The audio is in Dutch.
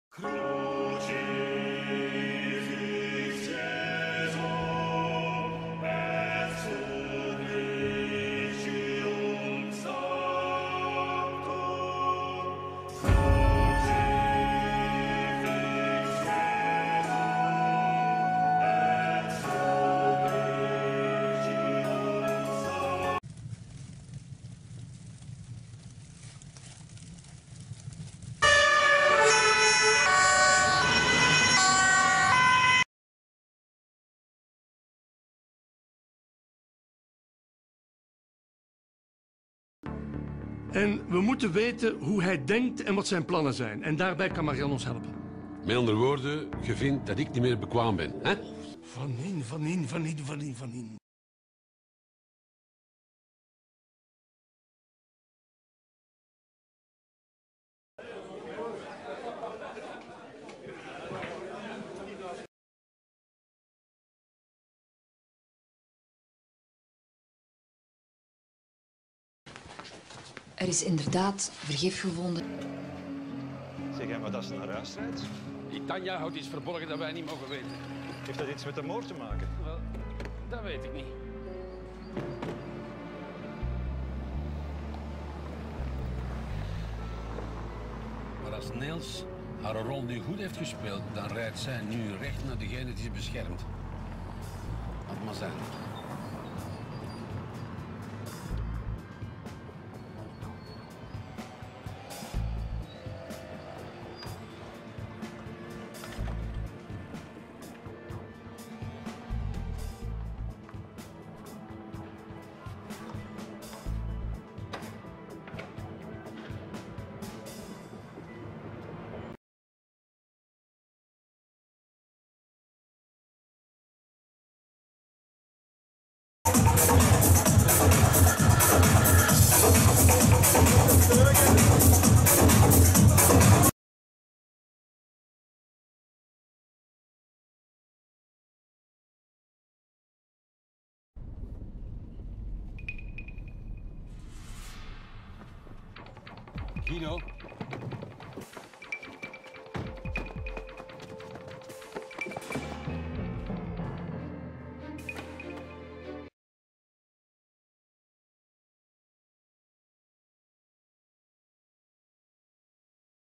En we moeten weten hoe hij denkt en wat zijn plannen zijn. En daarbij kan Marianne ons helpen. Met andere woorden, je vindt dat ik niet meer bekwaam ben, hè? Van in. Er is inderdaad vergif gevonden. Zeg, en wat als ze naar huis rijdt? Die Tanja houdt iets verborgen dat wij niet mogen weten. Heeft dat iets met de moord te maken? Wel, dat weet ik niet. Maar als Niels haar rol nu goed heeft gespeeld, dan rijdt zij nu recht naar degene die ze beschermt. Laat maar zijn. Guido,